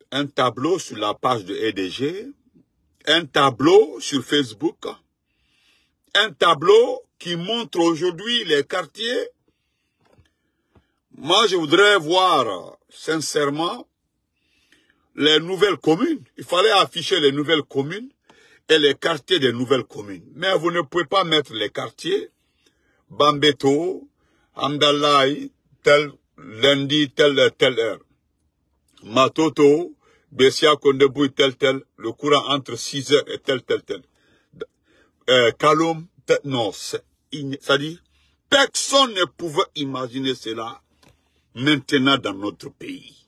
un tableau sur la page de EDG, un tableau sur Facebook, un tableau qui montre aujourd'hui les quartiers. Moi, je voudrais voir, sincèrement, les nouvelles communes. Il fallait afficher les nouvelles communes et les quartiers des nouvelles communes. Mais vous ne pouvez pas mettre les quartiers Bambeto, Hamdallahi, tel lundi, telle heure. Matoto, Bessia Kondebouy, tel, le courant entre 6 heures et tel. Kaloum, non, ça dit, personne ne pouvait imaginer cela maintenant dans notre pays.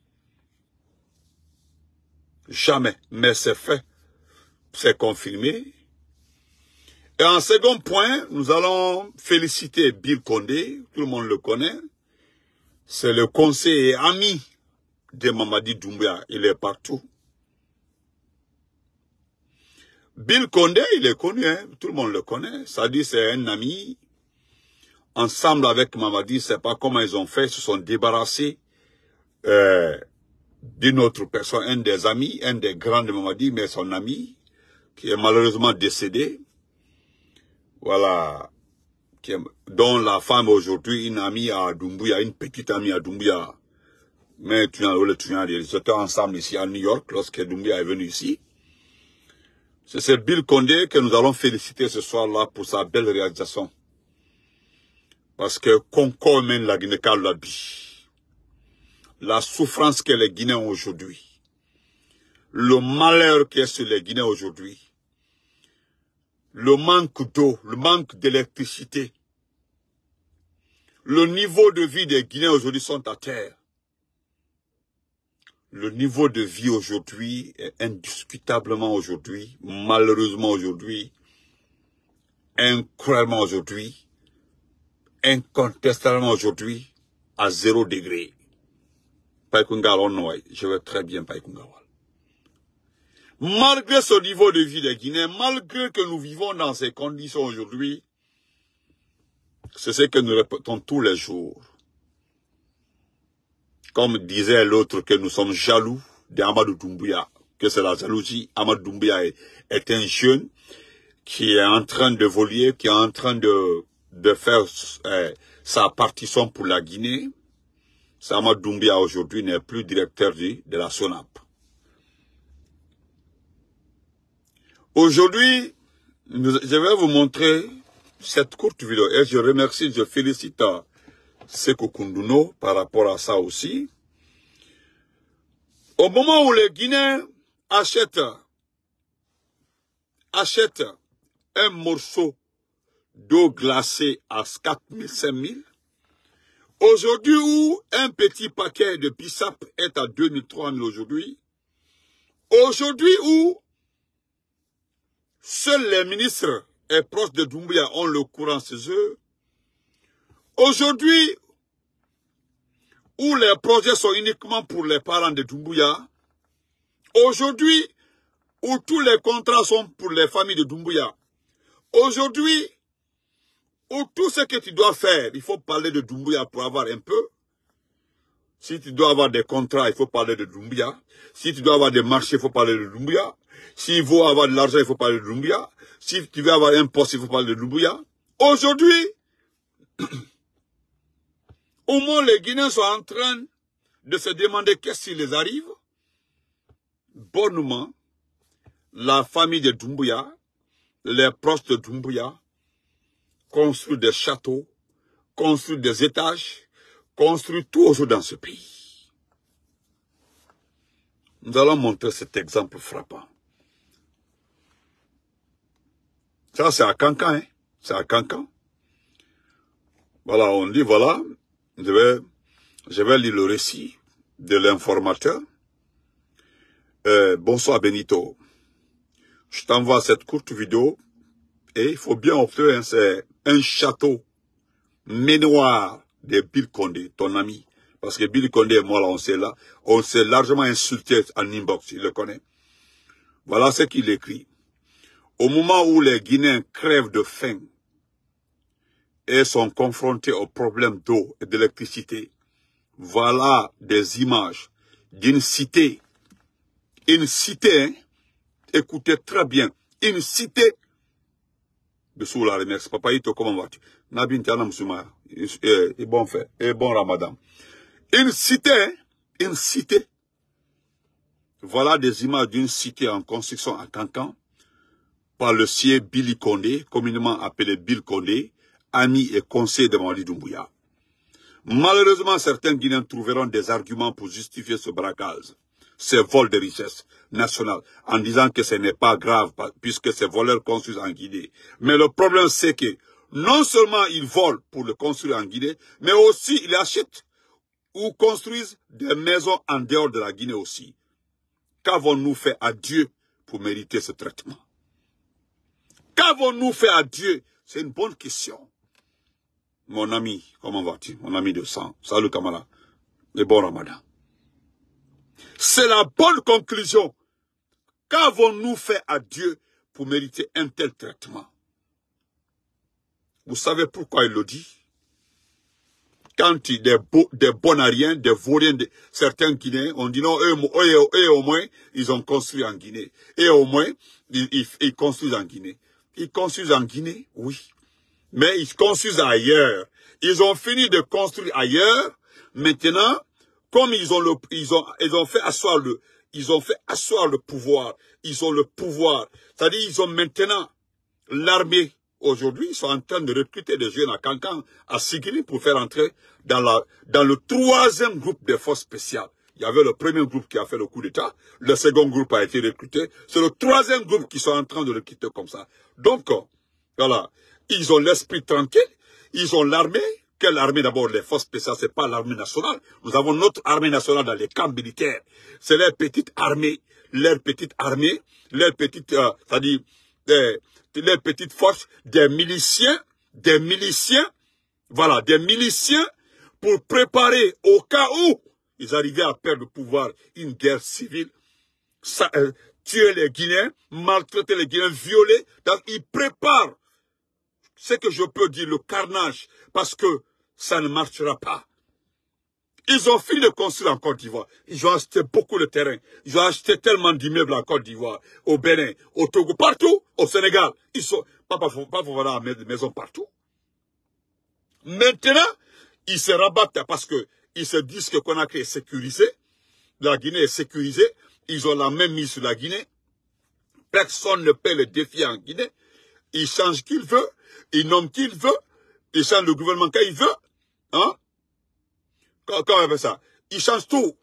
Jamais, mais c'est fait, c'est confirmé. Et en second point, nous allons féliciter Bill Condé, tout le monde le connaît. C'est le conseiller ami de Mamadi Doumbouya, il est partout. Bill Condé, il est connu, hein? Tout le monde le connaît. Ça dit c'est un ami. Ensemble avec Mamadi, c'est pas comment ils ont fait, ils se sont débarrassés d'une autre personne, un des amis, un des grands de Mamadi, mais son ami, qui est malheureusement décédé. Voilà, dont la femme aujourd'hui, une amie à Doumbouya, une petite amie à Doumbouya. Mais ils étaient ensemble ici à New York lorsque Doumbouya est venu ici. C'est Bill Condé que nous allons féliciter ce soir-là pour sa belle réalisation. Parce que Concord mène la Guinée Kalabi. La souffrance que les Guinéens ont aujourd'hui. Le malheur qui est sur les Guinéens aujourd'hui. Le manque d'eau, le manque d'électricité. Le niveau de vie des Guinéens aujourd'hui sont à terre. Le niveau de vie aujourd'hui est indiscutablement aujourd'hui, malheureusement aujourd'hui, incroyablement aujourd'hui, incontestablement aujourd'hui, à 0 degré. Je vais très bien Païkungawal. Malgré ce niveau de vie des Guinéens, malgré que nous vivons dans ces conditions aujourd'hui, c'est ce que nous répétons tous les jours. Comme disait l'autre que nous sommes jaloux d'Amadou Doumbouya, que c'est la jalousie. Amadou Doumbouya est un jeune qui est en train de voler, qui est en train de faire sa partition pour la Guinée. Amadou Doumbouya aujourd'hui n'est plus directeur de la SONAP. Aujourd'hui, je vais vous montrer cette courte vidéo et je remercie, je félicite Sékou Kounduno par rapport à ça aussi. Au moment où les Guinéens achètent un morceau d'eau glacée à 4 000, 5 000, aujourd'hui où un petit paquet de bissap est à 2 000, 3 000 aujourd'hui, où seuls les ministres et proches de Doumbouya ont le courant chez eux, aujourd'hui, où les projets sont uniquement pour les parents de Doumbouya, aujourd'hui, où tous les contrats sont pour les familles de Doumbouya, aujourd'hui, où tout ce que tu dois faire, il faut parler de Doumbouya pour avoir un peu. Si tu dois avoir des contrats, il faut parler de Doumbouya. Si tu dois avoir des marchés, il faut parler de Doumbouya. S'il faut avoir de l'argent, il faut parler de Doumbouya. Si tu veux avoir un poste, il faut parler de Doumbouya. Aujourd'hui, au moins les Guinéens sont en train de se demander qu'est-ce qui les arrive. Bonnement, la famille de Doumbouya, les proches de Doumbouya, construisent des châteaux, construisent des étages, construisent tout aujourd'hui dans ce pays. Nous allons montrer cet exemple frappant. Ça, c'est à Cancan, hein? C'est à Cancan. Voilà, on dit, voilà, je vais lire le récit de l'informateur. Bonsoir Benito. Je t'envoie cette courte vidéo et il faut bien observer, hein, c'est un château manoir de Bill Condé, ton ami. Parce que Bill Condé et moi, là, on s'est largement insulté en inbox, il le connaît. Voilà ce qu'il écrit. Au moment où les Guinéens crèvent de faim et sont confrontés aux problèmes d'eau et d'électricité, voilà des images d'une cité Une cité, hein, écoutez très bien, une cité de Soula remercie. Papa Ito, comment vas-tu? Nabin Tiana Msouma, et bon fait, et bon Ramadan. Une cité, hein, une cité. Voilà des images d'une cité en construction à Cancan par le sieur Billy Condé, communément appelé Bill Condé, ami et conseiller de Mamadi Doumbouya. Malheureusement, certains Guinéens trouveront des arguments pour justifier ce braquage, ce vol de richesses nationales, en disant que ce n'est pas grave, puisque ces voleurs construisent en Guinée. Mais le problème, c'est que non seulement ils volent pour le construire en Guinée, mais aussi ils achètent ou construisent des maisons en dehors de la Guinée aussi. Qu'avons-nous fait à Dieu pour mériter ce traitement? Qu'avons-nous fait à Dieu? C'est une bonne question. Mon ami, comment vas-tu? Mon ami de sang. Salut Kamala. Et bon Ramadan. C'est la bonne conclusion. Qu'avons-nous fait à Dieu pour mériter un tel traitement? Vous savez pourquoi il le dit? Quand il des bonariens, des vauriens, certains Guinéens, on dit non, eux au moins, ils ont construit en Guinée. Et au moins, ils construisent en Guinée. Ils construisent en Guinée, oui. Mais ils construisent ailleurs. Ils ont fini de construire ailleurs. Maintenant, comme ils ont fait asseoir le pouvoir. Ils ont le pouvoir. C'est-à-dire, ils ont maintenant l'armée. Aujourd'hui, ils sont en train de recruter des jeunes à Cancan, à Sigiri, pour faire entrer dans le troisième groupe des forces spéciales. Il y avait le premier groupe qui a fait le coup d'État. Le second groupe a été recruté. C'est le troisième groupe qui sont en train de recruter comme ça. Donc, voilà. Ils ont l'esprit tranquille. Ils ont l'armée. Quelle armée d'abord? Les forces spéciales, c'est pas l'armée nationale. Nous avons notre armée nationale dans les camps militaires. C'est leur petite armée. Leur petite armée. Leur petite, c'est-à-dire, les petites forces, des miliciens, voilà, des miliciens pour préparer au cas où ils arrivaient à perdre le pouvoir, une guerre civile, tuer les Guinéens, maltraiter les Guinéens, violer. Donc, ils préparent ce que je peux dire, le carnage, parce que ça ne marchera pas. Ils ont fini de construire en Côte d'Ivoire. Ils ont acheté beaucoup de terrain. Ils ont acheté tellement d'immeubles en Côte d'Ivoire, au Bénin, au Togo, partout, au Sénégal. Ils sont, pas voilà, mettre des maisons partout. Maintenant, ils se rabattent parce que ils se disent que Conakry est sécurisé. La Guinée est sécurisée. Ils ont la même mise sur la Guinée. Personne ne peut le défier en Guinée. Ils changent qui veut. Ils nomment qui veut. Ils changent le gouvernement quand ils veulent. Hein? Comment on fait ça? Ils changent tout.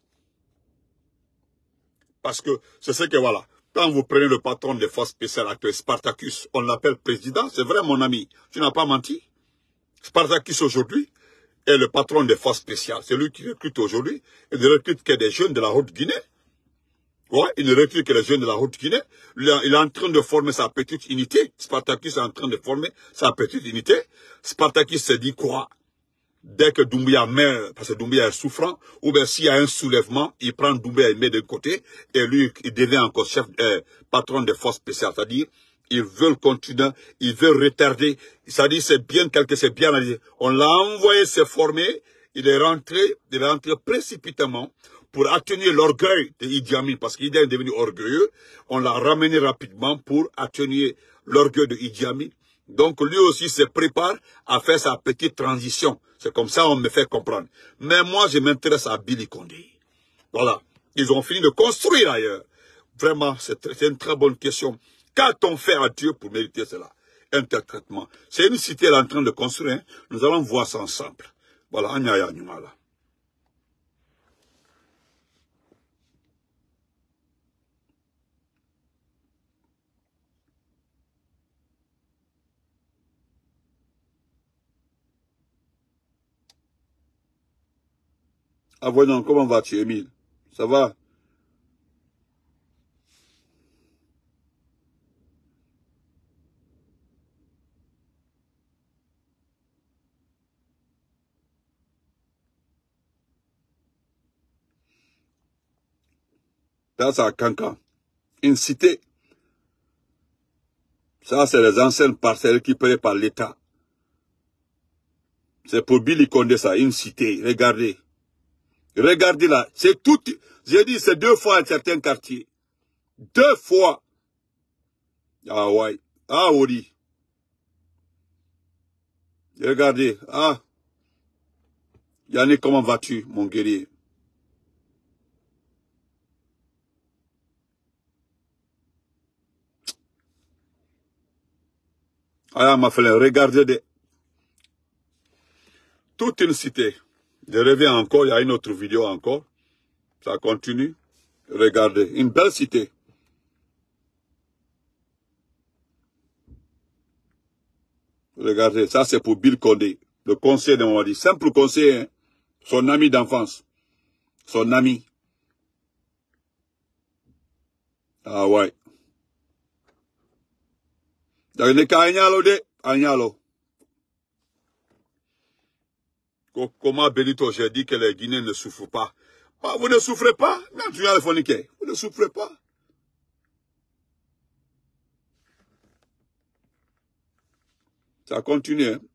Parce que c'est ce que voilà. Quand vous prenez le patron des forces spéciales actuelles, Spartacus, on l'appelle président. C'est vrai, mon ami. Tu n'as pas menti. Spartacus aujourd'hui est le patron des forces spéciales. C'est lui qui recrute aujourd'hui. Il ne recrute que des jeunes de la Haute-Guinée. Ouais, il ne recrute que les jeunes de la Haute-Guinée. Il est en train de former sa petite unité. Spartacus est en train de former sa petite unité. Spartacus se dit quoi? Dès que Doumbouya meurt, parce que Doumbouya est souffrant, ou bien s'il y a un soulèvement, il prend Doumbouya et le met de côté, et lui, il devient encore chef, patron des forces spéciales. C'est-à-dire, ils veulent continuer, ils veulent retarder. C'est-à-dire, c'est bien analysé. On l'a envoyé se former, il est rentré précipitamment pour atténuer l'orgueil de Idi Amin, parce qu'il est devenu orgueilleux. On l'a ramené rapidement pour atténuer l'orgueil de Idi Amin. Donc, lui aussi se prépare à faire sa petite transition. C'est comme ça on me fait comprendre. Mais moi, je m'intéresse à Billy Condé. Voilà. Ils ont fini de construire ailleurs. Vraiment, c'est une très bonne question. Qu'a-t-on fait à Dieu pour mériter cela? Un tel traitement. C'est une cité elle est en train de construire. Hein. Nous allons voir ça ensemble. Voilà. Anyaya Nyumala. Ah voyons, comment vas-tu, Émile? Ça va? Ça, c'est à Cancan. Une cité. Ça, c'est les anciennes parcelles récupérées par l'État. C'est pour Billy Condé, ça, une cité. Regardez. Regardez là. C'est tout. J'ai dit, c'est 2 fois à certains quartiers. 2 fois. Ah ouais. Ah, Odi. Regardez. Ah. Yannick, comment vas-tu, mon guerrier? Ah, ma frère, regardez toute une cité. Je reviens encore, il y a une autre vidéo encore. Ça continue. Regardez, une belle cité. Regardez, ça c'est pour Bill Condé, le conseiller de Mamadi. Simple conseiller, hein? Son ami d'enfance. Son ami. Ah ouais. Agnalo. Comment Benito, j'ai dit que les Guinéens ne souffrent pas. Ah, vous ne souffrez pas? Non, tu as le phoniquet. Vous ne souffrez pas. Ça continue. Hein?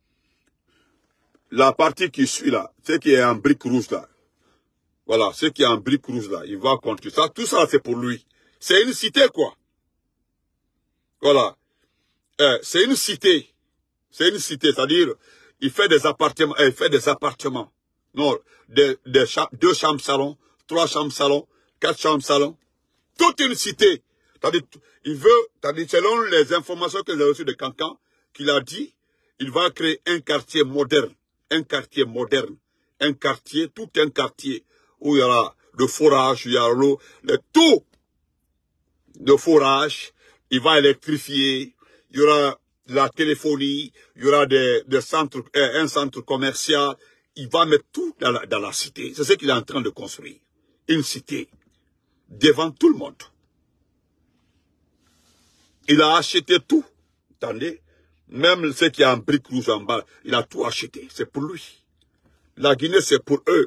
La partie qui suit là, ce qui est en brique rouge là. Voilà, ce qui est en brique rouge là, il va continuer. Ça, tout ça, c'est pour lui. C'est une cité, quoi. Voilà. C'est une cité. C'est une cité, c'est-à-dire, il fait des appartements. Il fait des appartements. Non, 2 chambres salon, 3 chambres salon, 4 chambres salon. Toute une cité. C'est-à-dire, il veut, c'est-à-dire, selon les informations que j'ai reçues de Cancan, qu'il a dit, il va créer un quartier moderne. Un quartier moderne. Un quartier, tout un quartier, où il y aura le forage, il y aura l'eau, tout de forage, il va électrifier, il y aura la téléphonie, il y aura des centres, un centre commercial, il va mettre tout dans la cité. C'est ce qu'il est en train de construire. Une cité. Devant tout le monde. Il a acheté tout. Attendez. Même ce qui est en brique rouge en bas, il a tout acheté. C'est pour lui. La Guinée, c'est pour eux.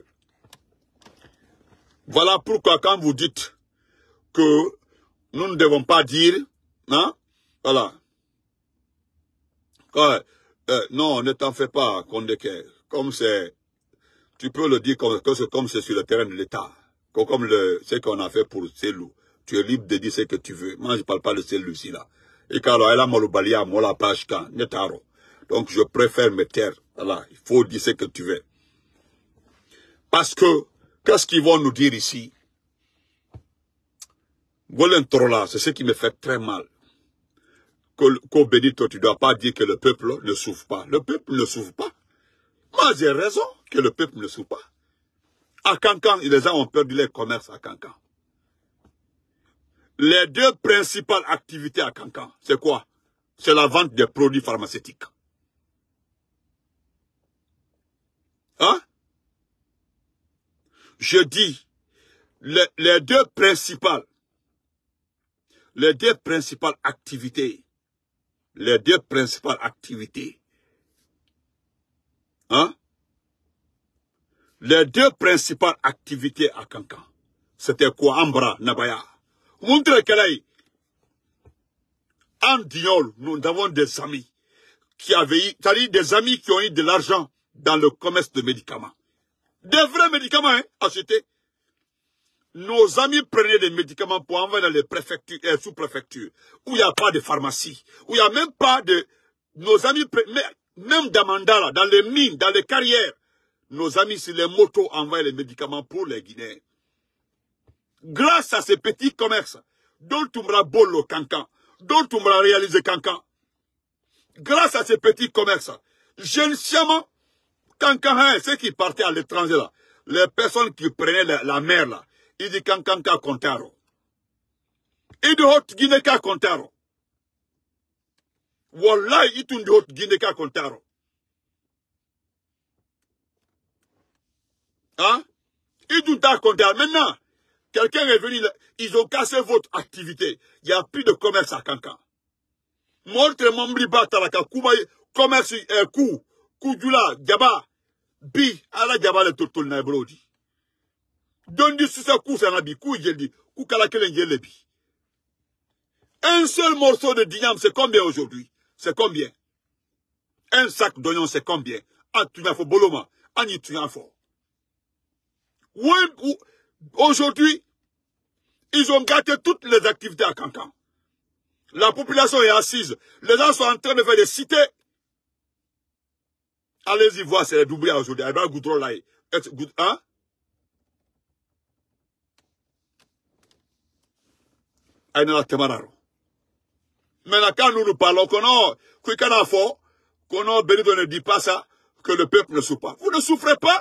Voilà pourquoi quand vous dites que nous ne devons pas dire, hein, voilà. Non, ne t'en fais pas, Kondeke. Comme c'est, tu peux le dire comme c'est sur le terrain de l'État. Comme ce qu'on a fait pour Cellou. Tu es libre de dire ce que tu veux. Moi, je ne parle pas de Cellou ici, là. Et quand elle a molubalia, mola page quand, netaro. Donc, je préfère me taire. Voilà. Il faut dire ce que tu veux. Parce que, qu'est-ce qu'ils vont nous dire ici? Golentrola, c'est ce qui me fait très mal. Qu'au Benito, tu ne dois pas dire que le peuple ne souffre pas. Le peuple ne souffre pas. Moi, j'ai raison que le peuple ne souffre pas. À Cancan, les gens ont perdu leur commerce à Cancan. Les 2 principales activités à Cancan, c'est quoi? C'est la vente des produits pharmaceutiques. Hein? Je dis, les deux principales activités, hein? Les 2 principales activités à Cancan, c'était quoi? Ambra, Nabaya. Montre qu'elle en Diol, nous avons des amis qui avaient eu, c'est-à-dire des amis qui ont eu de l'argent dans le commerce de médicaments. Des vrais médicaments, hein, achetés. Nos amis prenaient des médicaments pour envoyer dans les préfectures et sous-préfectures, où il n'y a pas de pharmacie, où il n'y a même pas de... Nos amis, même dans Mandala, dans les mines, dans les carrières, nos amis sur les motos envoient les médicaments pour les Guinéens. Grâce à ces petits commerces, dont tu m'as bolo Cancan, dont tu m'as réalisé Cancan, grâce à ces petits commerces, généralement, Cancan, ceux qui partaient à l'étranger là, les personnes qui prenaient la mer là, ils disent Cancan ka Contaro. Ils disent Haute Guinée ka Contaro. Wallahi, ils disent Haute Guinée ka Contaro. Hein? Ils disent ta Contaro. Maintenant, quelqu'un est venu, ils ont cassé votre activité. Il n'y a plus de commerce à Cancan. Montre Mambriba Talaka, commerce, Koudjula, Djaba, Bi, Ala Djaba le Totul Nabrodi. Dondi Sousa Kousanabi, Koudjeldi, Koukalakelenjelebi. Un seul morceau de dignam, c'est combien aujourd'hui? C'est combien? Un sac d'oignon, c'est combien? Ah, tu n'as pas boloma. Ani, tu n'as pas. Aujourd'hui, Ils ont gâté toutes les activités à Cancan. La population est assise. Les gens sont en train de faire des cités. Allez-y voir, c'est les Doumbouya aujourd'hui. Hein? Maintenant, quand nous parlons qu'on Benito ne dit pas ça, que le peuple ne souffre pas. Vous ne souffrez pas.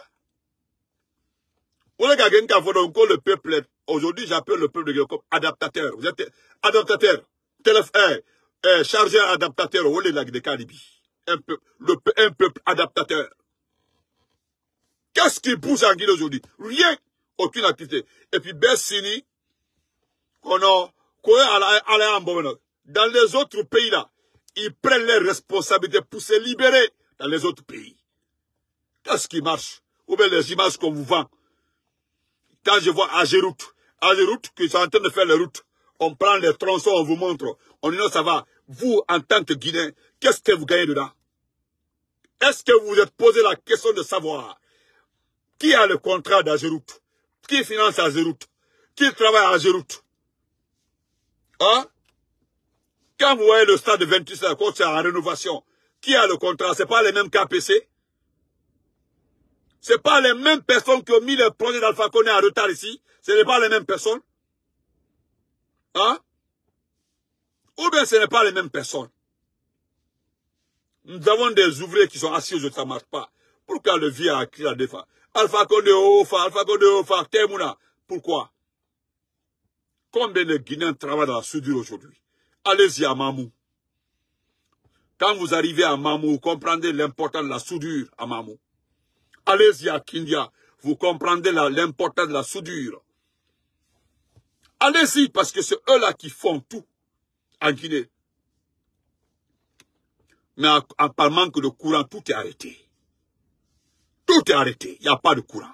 Le peuple, aujourd'hui, j'appelle le peuple de Guinée comme adaptateur. Vous êtes adaptateur. Chargeur adaptateur. Vous êtes de Calibi. Un peuple adaptateur. Qu'est-ce qui pousse en Guinée aujourd'hui? Rien. Aucune activité. Et puis, Bessini, dans les autres pays là, ils prennent les responsabilités pour se libérer dans les autres pays. Qu'est-ce qui marche? Ou bien les images qu'on vous vend. Quand je vois Ageroute, qui sont en train de faire les routes, on prend les tronçons, on vous montre. On dit non, ça va. Vous, en tant que Guinéen, qu'est-ce que vous gagnez dedans? Est-ce que vous vous êtes posé la question de savoir qui a le contrat d'Ageroute? Qui finance Ageroute? Qui travaille à Ageroute? Hein? Quand vous voyez le stade de 28 quand c'est en rénovation, qui a le contrat? Ce n'est pas les mêmes KPC? Ce n'est pas les mêmes personnes qui ont mis le projet d'Alpha Condé en retard ici? Ce n'est pas les mêmes personnes? Hein? Ou bien ce n'est pas les mêmes personnes? Nous avons des ouvriers qui sont assis aujourd'hui, ça ne marche pas. Pourquoi le vieux a crié la défense? Alpha Condé Ofa, Temuna. Pourquoi? Combien de Guinéens travaillent dans la soudure aujourd'hui? Allez-y à Mamou. Quand vous arrivez à Mamou, vous comprendrez l'importance de la soudure à Mamou. Allez-y à Kindia, vous comprendrez l'importance de la soudure. Allez-y, parce que c'est eux-là qui font tout en Guinée. Mais par manque de courant, tout est arrêté. Tout est arrêté, il n'y a pas de courant.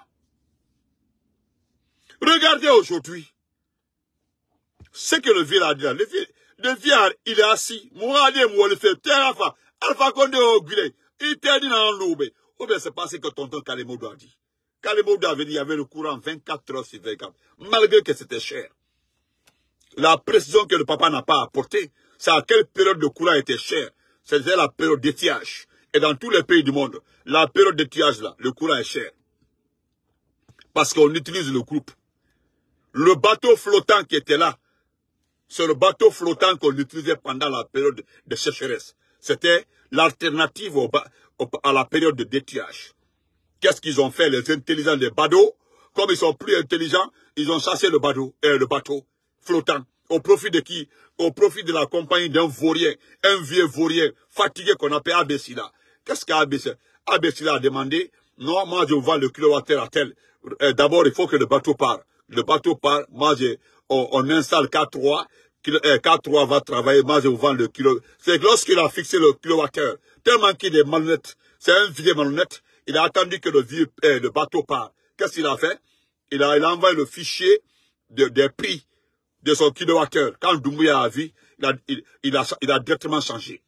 Regardez aujourd'hui ce que le vieux a dit là. Le vieux, il est assis. Alpha Condé au Guinée. Il t'a dit dans l'oube. Ou bien c'est parce que tonton Kalemodo a dit. Kalemodo avait dit qu'il y avait le courant 24 heures sur 24. Malgré que c'était cher. La précision que le papa n'a pas apportée, c'est à quelle période le courant était cher. C'était la période d'étiage. Et dans tous les pays du monde, la période d'étiage là, le courant est cher. Parce qu'on utilise le groupe. Le bateau flottant qui était là, c'est le bateau flottant qu'on utilisait pendant la période de sécheresse. C'était l'alternative à la période de détiage. Qu'est-ce qu'ils ont fait, les intelligents des badauds? Comme ils sont plus intelligents, ils ont chassé le bateau flottant. Au profit de qui? Au profit de la compagnie d'un vaurien, un vieux vaurien fatigué qu'on appelle Abessila. Qu'est-ce qu'Abessila? Abessila a demandé, non, moi je vends le kilowattheure à tel. D'abord, il faut que le bateau parte. Le bateau part, moi on installe K3, K3 va travailler, moi je vous vends le kilo. C'est lorsqu'il a fixé le kilowattheure, tellement qu'il est malhonnête, c'est un vieux malhonnête, il a attendu que le bateau part. Qu'est-ce qu'il a fait? Il a envoyé le fichier des prix de son kilowattheure. Quand Doumbouya a vu, il a directement changé.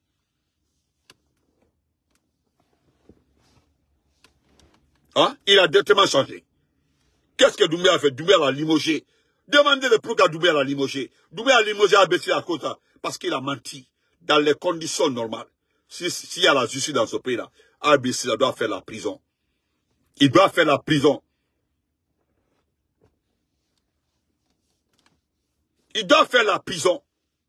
Hein? Il a directement changé. Qu'est-ce que Doumbouya a fait? Doumbouya l'a limogé. Demandez-le pourquoi Doumbouya l'a limogé. Doumbouya a limogé Abessila à cause de ça. Parce qu'il a menti. Dans les conditions normales. S'il y a la justice dans ce pays-là, Abessila doit faire la prison. Il doit faire la prison. Il doit faire la prison.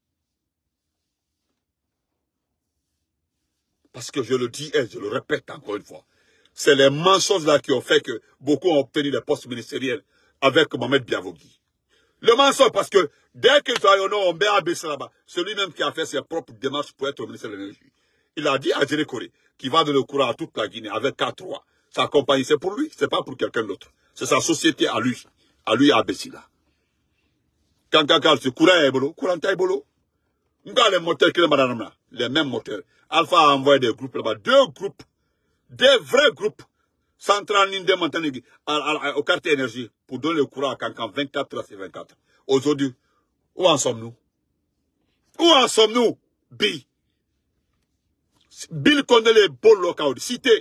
Parce que je le dis et je le répète encore une fois. C'est les mensonges là qui ont fait que beaucoup ont obtenu des postes ministériels avec Mohamed Biavogui. Le mensonge, parce que dès que on met Abessila là-bas, c'est lui-même qui a fait ses propres démarches pour être au ministère de l'Énergie. Il a dit à Djere Kore qu'il va donner le courant à toute la Guinée avec K3. Sa compagnie, c'est pour lui, c'est pas pour quelqu'un d'autre. C'est sa société à lui à Abessila. Quand ce courant est bolo, courant est bolo. Les moteurs qui les mêmes moteurs. Alpha a envoyé des groupes là-bas, 2 groupes, des vrais groupes, Central Ninde Montanegui, au quartier énergie, pour donner le courant à Cancan 24 heures sur 24. Aujourd'hui, où en sommes-nous? Où en sommes-nous, Bill connaît les beaux locaux, cités.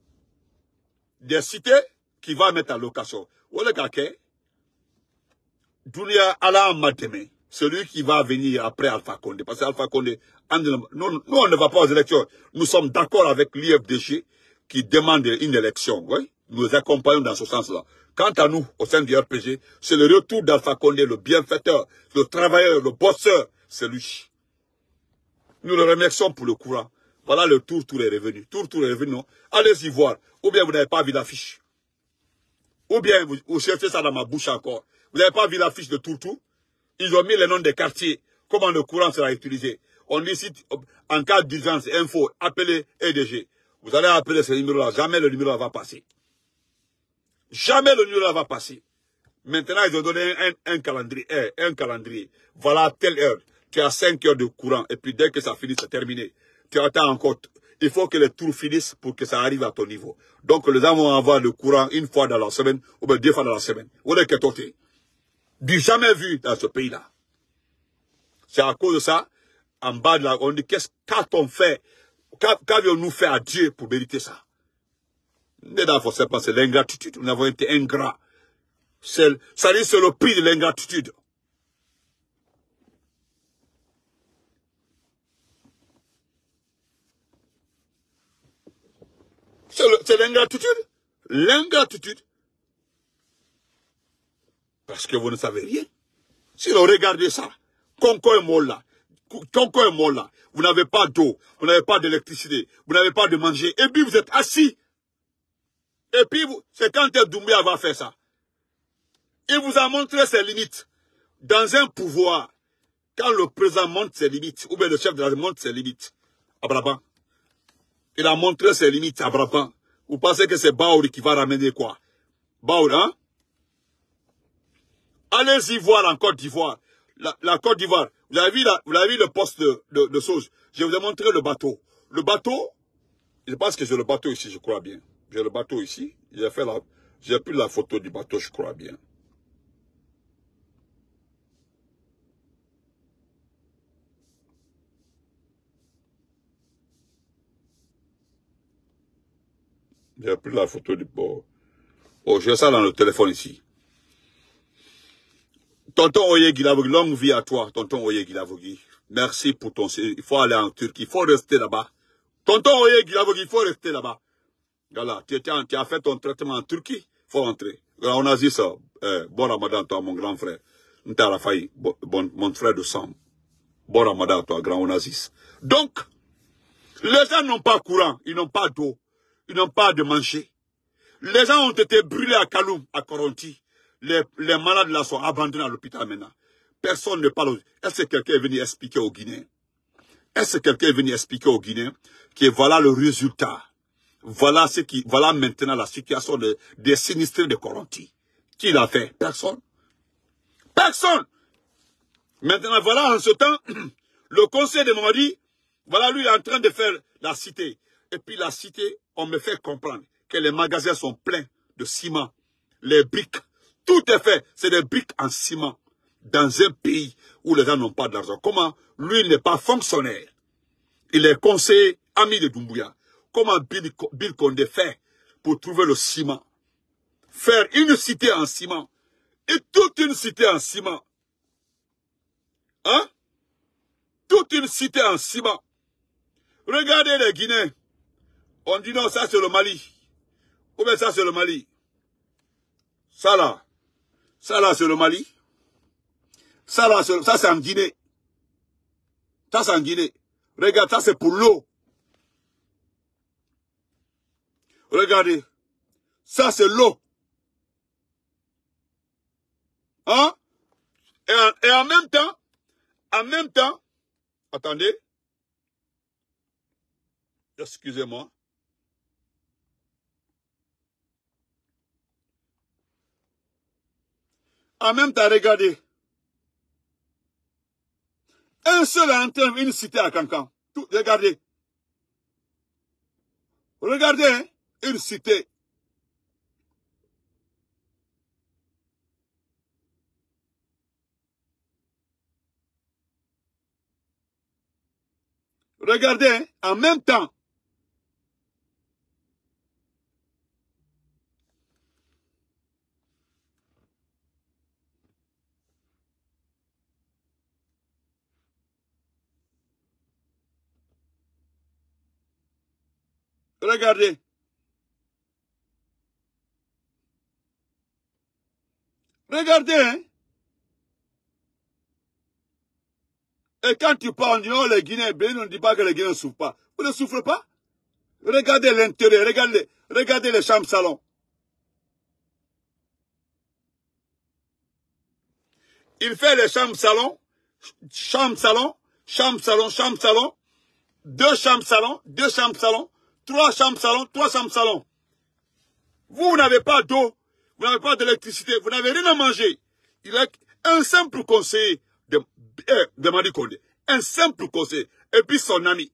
Des cités qui vont mettre en location. Où le gars Dounia Allah Mateme, celui qui va venir après Alpha Condé. Parce qu'Alpha Condé, nous, on ne va pas aux élections. Nous sommes d'accord avec l'IFDG qui demande une élection. Oui? Nous accompagnons dans ce sens-là. Quant à nous, au sein du RPG, c'est le retour d'Alpha Condé, le bienfaiteur, le travailleur, le bosseur. C'est lui. Nous le remercions pour le courant. Voilà le tour est revenu. Tour est revenu, non? Allez-y voir. Ou bien vous n'avez pas vu l'affiche. Ou bien vous cherchez ça dans ma bouche encore. Vous n'avez pas vu l'affiche de Tour. Ils ont mis les noms des quartiers. Comment le courant sera utilisé. On dit ici, en cas d'urgence, info, appelez EDG. Vous allez appeler ce numéro-là. Jamais le numéro va passer. Jamais le numéro va passer. Maintenant, ils ont donné un calendrier. Un calendrier. Voilà, telle heure. Tu as 5 heures de courant. Et puis, dès que ça finit, c'est terminé. Tu attends encore. Il faut que les tours finissent pour que ça arrive à ton niveau. Donc, les gens vont avoir le courant une fois dans la semaine, ou bien 2 fois dans la semaine. Ou bien que du jamais vu dans ce pays-là. C'est à cause de ça, en bas de la, on dit, qu'a-t-on fait? Qu'avions-nous fait à Dieu pour mériter ça? C'est l'ingratitude. Nous avons été ingrats. Ça dit, c'est le prix de l'ingratitude. C'est l'ingratitude. L'ingratitude. Parce que vous ne savez rien. Si vous regardez ça, Conco est mort là. Vous n'avez pas d'eau, vous n'avez pas d'électricité, vous n'avez pas de manger. Et puis vous êtes assis. Et puis c'est quand Doumbouya va faire ça. Il vous a montré ses limites. Dans un pouvoir, quand le président montre ses limites, ou bien le chef de la montre ses limites, à Brabant, il a montré ses limites à Brabant. Vous pensez que c'est Baouri qui va ramener quoi? Baouri, hein? Allez-y voir en Côte d'Ivoire. La Côte d'Ivoire. Vous avez vu le poste de sauge. Je vous ai montré le bateau. Le bateau, je pense que j'ai le bateau ici, je crois bien. J'ai le bateau ici. J'ai pris la photo du bateau, je crois bien. J'ai pris la photo du bateau. Oh, j'ai ça dans le téléphone ici. Tonton Oye Guilavogui, longue vie à toi, tonton Oye Guilavogui. Merci pour ton... Il faut aller en Turquie, il faut rester là-bas. Tonton Oye Guilavogui, il faut rester là-bas. Voilà, tu as fait ton traitement en Turquie, il faut rentrer. On a dit ça. Bon Ramadan, toi, mon grand frère. Ntarafaï, mon frère de sang. Bon Ramadan, toi, grand Onazis. Donc, les gens n'ont pas courant, ils n'ont pas d'eau, ils n'ont pas de manger. Les gens ont été brûlés à Kaloum, à Koronti. Les malades là sont abandonnés à l'hôpital maintenant. Personne ne parle. Est-ce que quelqu'un est venu expliquer aux Guinéens? Est-ce que quelqu'un est venu expliquer aux Guinéens que voilà le résultat? Voilà maintenant la situation des sinistrés de Koronti. Qui l'a fait? Personne. Personne. Maintenant, voilà, en ce temps, le conseil de Mamadi, voilà, lui, il est en train de faire la cité. Et puis la cité, on me fait comprendre que les magasins sont pleins de ciment, les briques. Tout est fait. C'est des briques en ciment. Dans un pays où les gens n'ont pas d'argent. Comment? Lui, il n'est pas fonctionnaire. Il est conseiller, ami de Doumbouya. Comment Bill Condé fait pour trouver le ciment? Faire une cité en ciment. Et toute une cité en ciment. Hein? Toute une cité en ciment. Regardez les Guinéens. On dit non, ça c'est le Mali. Ou bien ça c'est le Mali. Ça là c'est le Mali. Ça là, ça c'est en Guinée. Ça c'est en Guinée. Regarde, ça c'est pour l'eau. Regardez. Ça c'est l'eau. Hein? Et en même temps, attendez. Excusez-moi. En même temps, regardez. Un seul a entré une cité à Cancan. Regardez. Regardez, hein, une cité. Regardez, hein, en même temps. Regardez. Regardez, hein. Et quand tu parles, on dit, les Guinéens, on ne dit pas que les Guinéens ne souffrent pas. Vous ne souffrez pas? Regardez l'intérieur, regardez les chambres salons. Il fait les chambres salons, chambre salon, chambre salon, chambre salon, 2 chambres salon, 2 chambres salon, 3 chambres salon, 3 chambres salon. Vous n'avez pas d'eau, vous n'avez pas d'électricité, vous n'avez rien à manger. Il a un simple conseiller de Madi Kondé. Un simple conseiller. Et puis son ami.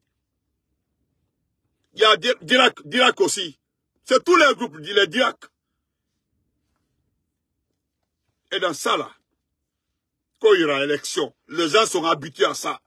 Il y a Dirac aussi. C'est tous les groupes, les Dirac. Et dans ça là, quand il y aura élection, les gens sont habitués à ça.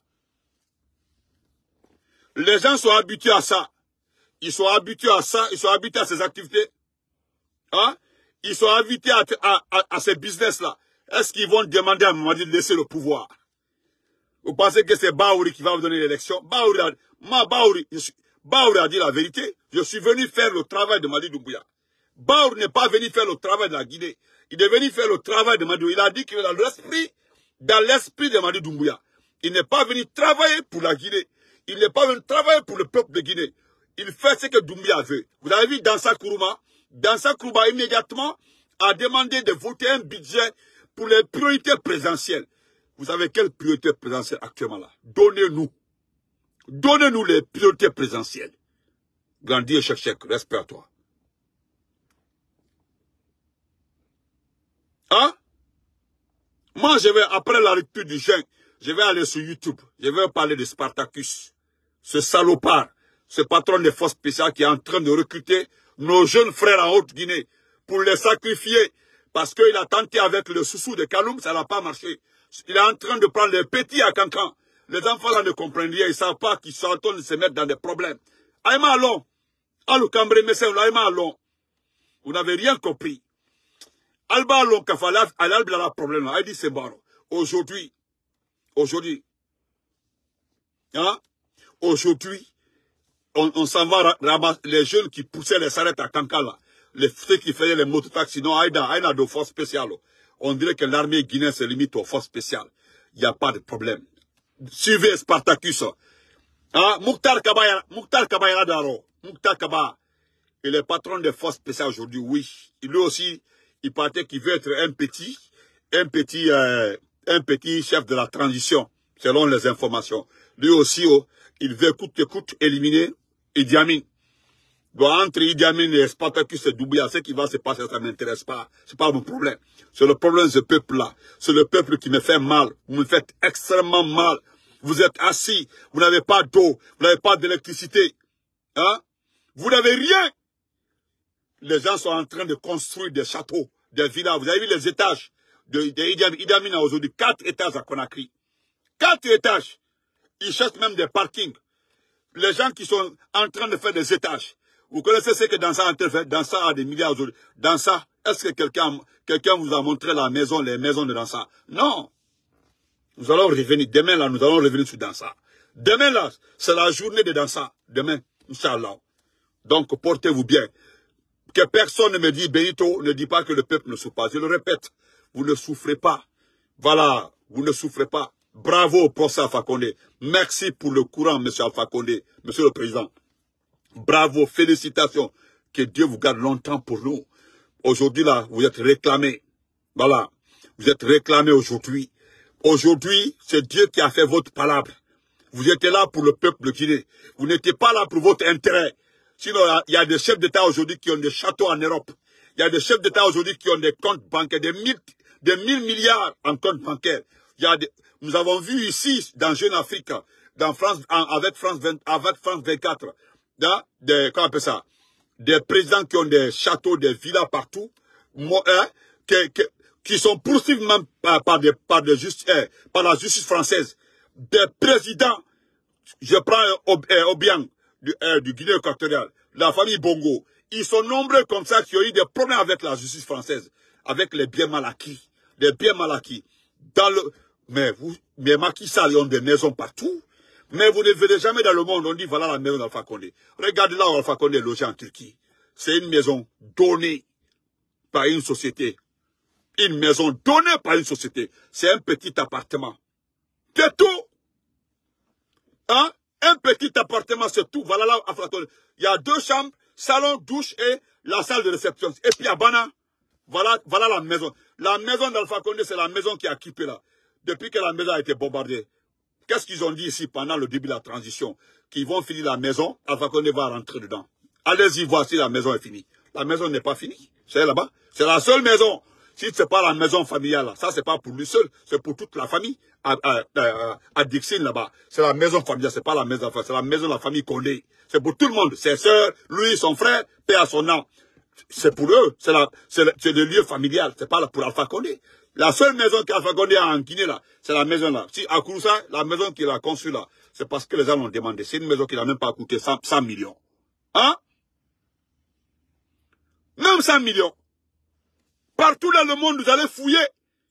Les gens sont habitués à ça. Ils sont habitués à ça, ils sont habitués à ces activités. Hein? Ils sont habitués à ces business-là. Est-ce qu'ils vont demander à Mamadi de laisser le pouvoir? Vous pensez que c'est Baouri qui va vous donner l'élection? Baouri a dit la vérité. Je suis venu faire le travail de Mamadi Doumbouya. Baouri n'est pas venu faire le travail de la Guinée. Il est venu faire le travail de Mamadi Doumbouya. Il a dit qu'il est dans l'esprit de Mamadi Doumbouya. Il n'est pas venu travailler pour la Guinée. Il n'est pas venu travailler pour le peuple de Guinée. Il fait ce que Doumbouya veut. Vous avez vu Dansa Kourouma? Dansa Kourouma immédiatement a demandé de voter un budget pour les priorités présidentielles. Vous avez quelle priorité présidentielle actuellement là? Donnez-nous. Donnez-nous les priorités présidentielles. Grandir, chèque, respect à toi. Hein? Moi, je vais, après la lecture du jeûne, je vais aller sur YouTube. Je vais parler de Spartacus. Ce salopard, ce patron des forces spéciales qui est en train de recruter nos jeunes frères en Haute-Guinée pour les sacrifier. Parce qu'il a tenté avec le soussou de Kaloum, ça n'a pas marché. Il est en train de prendre les petits à Cancan. Les enfants là ne comprennent rien, ils ne savent pas qu'ils sont en train de se mettre dans des problèmes. Aïma Allon, Alou Cambré Messem, Aïma Allon, vous n'avez rien compris. Alba Allon Kafala, Alba a un problème là, il dit c'est bon. Aujourd'hui, hein, aujourd'hui, on s'en va ramasser les jeunes qui poussaient les sarrettes à Cancan là. Ceux qui faisaient les mototaxis, non, Aïda de force spéciale. On dirait que l'armée guinéenne se limite aux forces spéciales. Il n'y a pas de problème. Suivez Spartacus. Hein? Mouktar Kabaya Daro. Mouktar Kabaya. Il est patron des forces spéciales aujourd'hui, oui. Lui aussi, il paraît qu'il veut être un petit chef de la transition, selon les informations. Lui aussi, il veut coûte que coûte éliminer Idi Amin. Entre Idi Amin et Spartacus et Doumbouya, ce qui va se passer, ça ne m'intéresse pas. C'est pas mon problème. C'est le problème de ce peuple-là. C'est le peuple qui me fait mal. Vous me faites extrêmement mal. Vous êtes assis. Vous n'avez pas d'eau. Vous n'avez pas d'électricité. Hein? Vous n'avez rien. Les gens sont en train de construire des châteaux, des villas. Vous avez vu les étages de Idi Amin a aujourd'hui 4 étages à Conakry. 4 étages. Ils cherchent même des parkings. Les gens qui sont en train de faire des étages. Vous connaissez ce que Dansa a en train de faire? Dansa a des milliards aujourd'hui. Dansa, est-ce que quelqu'un vous a montré les maisons de Dansa? Non. Nous allons revenir. Demain, là, nous allons revenir sur Dansa. Demain, là, c'est la journée de Dansa. Demain, Inch'Allah. Donc, portez-vous bien. Que personne ne me dit, Benito, ne dit pas que le peuple ne souffre pas. Je le répète, vous ne souffrez pas. Voilà, vous ne souffrez pas. Bravo au professeur Alpha Condé. Merci pour le courant, monsieur Alpha Condé, monsieur le président. Bravo, félicitations. Que Dieu vous garde longtemps pour nous. Aujourd'hui, là, vous êtes réclamés. Voilà. Vous êtes réclamés aujourd'hui. Aujourd'hui, c'est Dieu qui a fait votre palabre. Vous étiez là pour le peuple de Guinée. Vous n'étiez pas là pour votre intérêt. Sinon, il y a des chefs d'État aujourd'hui qui ont des châteaux en Europe. Il y a des chefs d'État aujourd'hui qui ont des comptes bancaires, des 1000 milliards en compte bancaire. Nous avons vu ici, dans Jeune Afrique, dans France, avec France 24, comment on appelle ça? Des présidents qui ont des châteaux, des villas partout, qui sont poursuivis même par la justice française. Des présidents, je prends Obiang, du Guinée équatoriale, la famille Bongo, ils sont nombreux comme ça qui ont eu des problèmes avec la justice française, avec les biens mal acquis. Les biens mal acquis. Mais Macky Sall, ils ont des maisons partout. Mais vous ne verrez jamais dans le monde, on dit voilà la maison d'Alpha Condé. Regardez là où Alpha Condé est logé en Turquie. C'est une maison donnée par une société. Une maison donnée par une société. C'est un petit appartement. C'est tout. Hein? Un petit appartement, c'est tout. Voilà là où Alpha Condé. Il y a 2 chambres, salon, douche et la salle de réception. Et puis à Bana, voilà la maison. La maison d'Alpha Condé, c'est la maison qui a occupé là. Depuis que la maison a été bombardée. Qu'est-ce qu'ils ont dit ici pendant le début de la transition? Qu'ils vont finir la maison, Alpha Condé va rentrer dedans. Allez-y voir si la maison est finie. La maison n'est pas finie. C'est là-bas. C'est la seule maison. Si ce n'est pas la maison familiale, là, ça c'est pas pour lui seul, c'est pour toute la famille. À Dixine là-bas. C'est la maison familiale, c'est pas la maison familiale, c'est la maison de la famille Condé. C'est pour tout le monde. Ses sœurs, lui, son frère, père à son nom. C'est pour eux. C'est le lieu familial. C'est pas pour Alpha Condé. La seule maison qu'Alpha Condé a en Guinée, là, c'est la maison là. Si à Kouroussa, la maison qu'il a conçue là, c'est parce que les gens l'ont demandé. C'est une maison qui n'a même pas coûté 100 millions. Hein? Même 100 millions. Partout dans le monde, vous allez fouiller.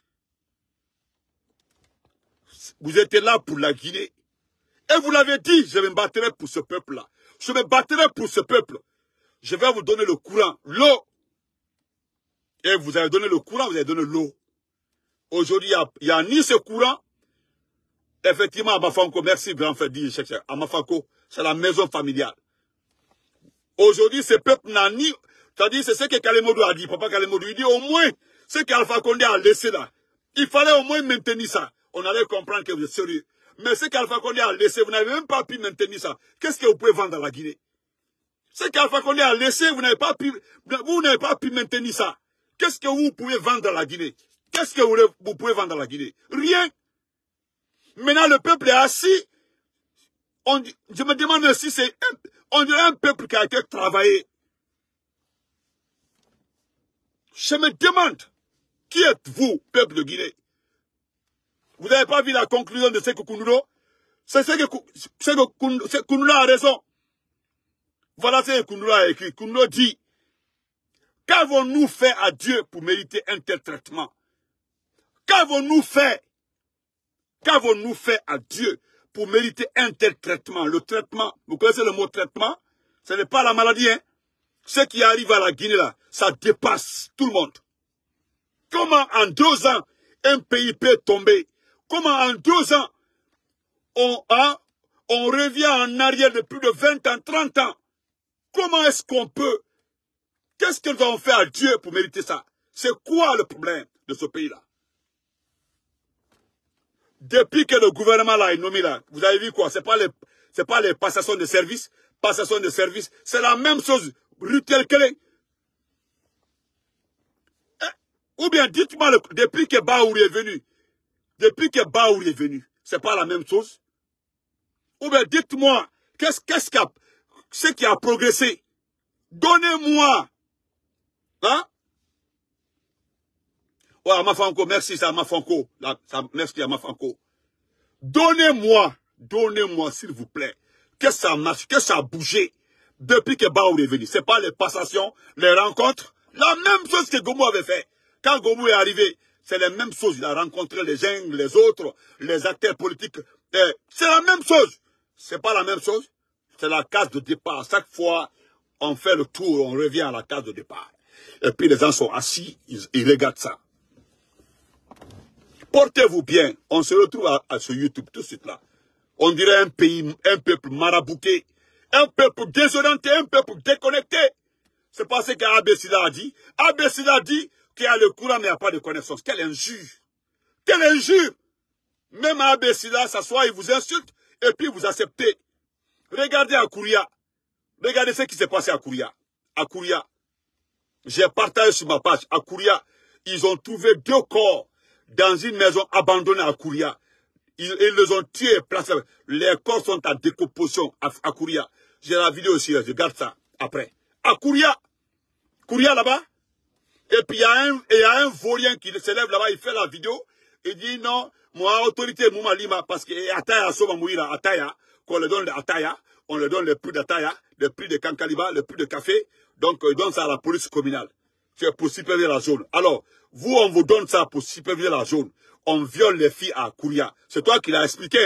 Vous êtes là pour la Guinée. Et vous l'avez dit, je me battrai pour ce peuple-là. Je me battrai pour ce peuple. Je vais vous donner le courant, l'eau. Et vous avez donné le courant, vous avez donné l'eau. Aujourd'hui, il n'y a ni ce courant. Effectivement, à Mafanko, merci grand frère dit, à Mafanko, c'est la maison familiale. Aujourd'hui, ce peuple n'a ni... C'est-à-dire, c'est ce que Kalemodo a dit, papa Kalemodo. Il dit au moins, ce qu'Alpha Condé a laissé là. Il fallait au moins maintenir ça. On allait comprendre que vous êtes sérieux. Mais ce qu'Alpha Condé a laissé, vous n'avez même pas pu maintenir ça. Qu'est-ce que vous pouvez vendre dans la Guinée? Ce qu'Alpha Condé a laissé, vous n'avez pas pu maintenir ça. Qu'est-ce que vous pouvez vendre dans la Guinée? Qu'est-ce que vous pouvez vendre dans la Guinée? Rien. Maintenant, le peuple est assis. Je me demande si c'est on dirait un peuple qui a été travaillé. Je me demande, qui êtes-vous, peuple de Guinée? Vous n'avez pas vu la conclusion de Sékou Kounouro? C'est ce que Kounouro a raison. Voilà ce que Kounouro a écrit. Kounouro dit, qu'avons-nous fait à Dieu pour mériter un tel traitement? Qu'avons-nous fait? Qu'avons-nous fait à Dieu pour mériter un tel traitement? Le traitement, vous connaissez le mot traitement? Ce n'est pas la maladie, hein? Ce qui arrive à la Guinée, là, ça dépasse tout le monde. Comment en 2 ans, un pays peut tomber? Comment en 2 ans, on revient en arrière de plus de 20 ans, 30 ans? Comment est-ce qu'on peut? Qu'est-ce qu'ils ont fait à Dieu pour mériter ça? C'est quoi le problème de ce pays-là? Depuis que le gouvernement là est nommé là, vous avez vu quoi? C'est pas les passations de service. Passation de service, c'est la même chose. Rutel Kele. Ou bien dites-moi, depuis que Baouri est venu, c'est pas la même chose. Ou bien dites-moi, ce qui a progressé? Donnez-moi. Hein? Ouais, Amafanko, merci, c'est Amafanko. Merci, Amafanko. Donnez-moi, s'il vous plaît. Que ça marche, que ça a bougé depuis que Baouri est venu. C'est pas les passations, les rencontres. La même chose que Gomu avait fait. Quand Gomu est arrivé, c'est la même chose. Il a rencontré les uns, les autres, les acteurs politiques. C'est la même chose. C'est pas la même chose. C'est la case de départ. Chaque fois, on fait le tour, on revient à la case de départ. Et puis les gens sont assis, ils regardent ça. Portez-vous bien. On se retrouve à ce YouTube tout de suite là. On dirait un pays, un peuple marabouté, un peuple désorienté, un peuple déconnecté. C'est pas ce qu'Abessida a dit. Abessida a dit qu'il y a le courant mais il n'y a pas de connaissance. Quelle injure! Quelle injure! Même Abessida s'assoit, il vous insulte et puis vous acceptez. Regardez à Kouria. Regardez ce qui s'est passé à Kouria. À Kouria. J'ai partagé sur ma page. À Kouria, ils ont trouvé 2 corps dans une maison abandonnée à Kouria. Ils les ont tués, placés. Les corps sont en décomposition à Kouria. J'ai la vidéo aussi, je regarde ça après. À Kouria. Kouria là-bas. Et puis il y a un vaurien qui se lève là-bas, il fait la vidéo. Il dit non, moi, autorité, Mouma Lima, parce que Ataya, Soma Mouira, Ataya, qu'on le donne de Ataya, on le donne le prix d'Ataya, le prix de Kankaliba, le prix de café. Donc, il donne ça à la police communale. C'est pour superviser la zone. Alors, vous, on vous donne ça pour superviser la zone. On viole les filles à Kouria. C'est toi qui l'as expliqué, hein?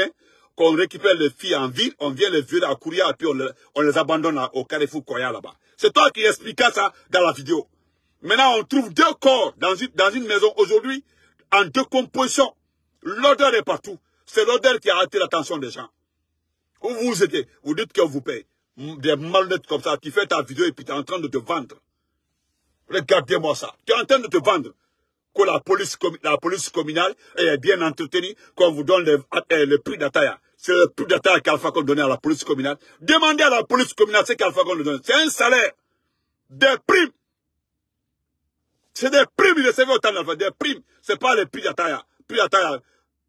qu'on récupère les filles en ville, on vient les violer à Kouria et puis on les abandonne au Carrefour Koya là-bas. C'est toi qui expliquais ça dans la vidéo. Maintenant, on trouve 2 corps dans une maison aujourd'hui en décomposition. L'odeur est partout. C'est l'odeur qui a attiré l'attention des gens. Où vous êtes, vous dites qu'on vous paye. Des malhonnêtes comme ça, tu fais ta vidéo et puis tu es en train de te vendre. Regardez-moi ça. Tu es en train de te vendre. Que la police communale est bien entretenue, qu'on vous donne le prix d'Ataya. C'est le prix d'Ataya qu'Alpha Condé donnait à la police communale. Demandez à la police communale ce qu'Alpha Condé donne. C'est un salaire. Des primes. C'est des primes, il recevait autant d'Alpha. Des primes. C'est pas le prix d'Ataya. Prix d'Ataya.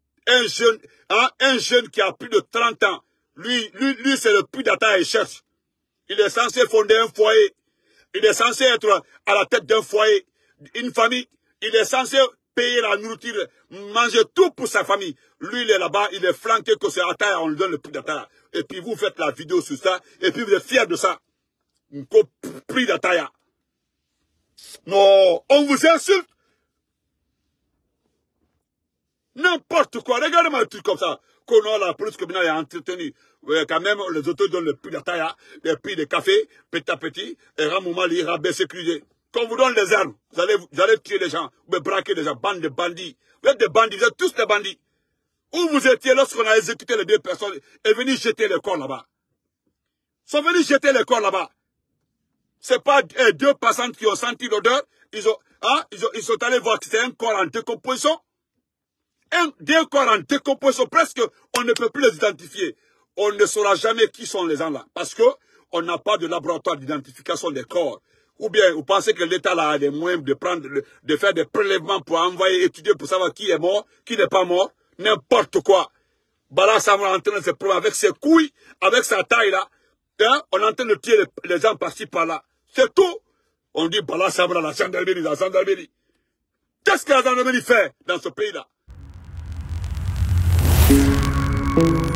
Un jeune qui a plus de 30 ans. Lui c'est le prix d'Ataya, il cherche. Il est censé fonder un foyer. Il est censé être à la tête d'un foyer, une famille. Il est censé payer la nourriture, manger tout pour sa famille. Lui, il est là-bas, il est flanqué que c'est Ataya, on lui donne le prix d'Ataya. Et puis vous faites la vidéo sur ça, et puis vous êtes fiers de ça. Prix d'Ataya. Non, on vous insulte. N'importe quoi. Regardez-moi un truc comme ça. Qu'on la police communale est entretenue. Quand même, les autos donnent le prix d'Ataya, le prix de café, petit à petit, et Ramoumali, rabais sécurisé. Quand vous donne les armes, vous allez tuer les gens, vous allez braquer les gens, bande de bandits. Vous êtes des bandits, vous êtes tous des bandits. Où vous étiez lorsqu'on a exécuté les 2 personnes et venus jeter les corps là-bas? Ils sont venus jeter les corps là-bas. C'est pas 2 passantes qui ont senti l'odeur. Ils sont allés voir que c'était un corps en décomposition. Des corps en décomposition, presque, on ne peut plus les identifier. On ne saura jamais qui sont les gens là. Parce que on n'a pas de laboratoire d'identification des corps. Ou bien, vous pensez que l'État a des moyens de faire des prélèvements pour envoyer étudier pour savoir qui est mort, qui n'est pas mort. N'importe quoi. Bala Samra est en train de se prendre avec ses couilles, avec sa taille là. Hein? On est en train de tirer les gens par-ci par-là. C'est tout. On dit Bala Samra, la gendarmerie. Qu'est-ce que la gendarmerie fait dans ce pays-là?